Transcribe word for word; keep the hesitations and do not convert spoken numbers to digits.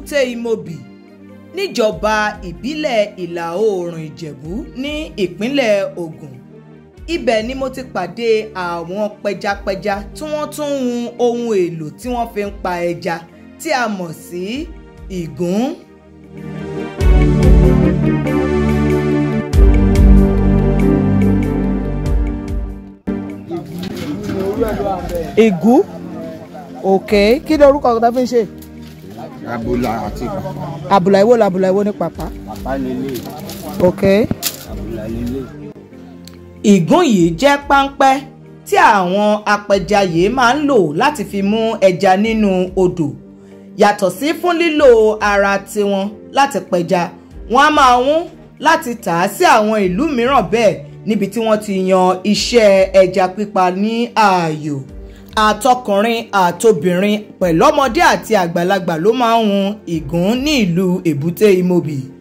Èbúté Imobì níjọba ìbílẹ̀ ìlà oòrùn Ìjẹ̀bú ní ìpínlẹ̀ Ògùn. Ibẹ̀ ni mo ti pàdé àwọn pẹjapẹja tí wọ́n tún ń hun ohun èlò tí wọ́n fi ń pa ẹja tí a mọ̀ sí ìgún. Ìgún, òkè, kí ni orúkọ ọ̀gá fi ń ṣe? Abùlà àti pàpà. Àbùlà ìwó làbùlà ìwó ní pàpà. Pàpà lélẹ̀. òkè. Abùlà lélẹ̀. Ìgún yìí jẹ́ páńpẹ́ tí àwọn apẹja yìí máa ń lò láti fi mú ẹja nínú odò. Yàtọ̀ sí fún lílò ara tiwọn láti pẹja, wọ́n á máa hún láti tà á sí àwọn ìlú mìíràn bẹ́ẹ̀ níbi tí wọ́n ti yan iṣẹ́ ẹja pípa ní ààyò. Àtọkùnrin àtobìnrin pẹ̀lú ọmọdé àti àgbàlagbà ló máa ń hun ìgún ní ìlú Èbúté Imobì.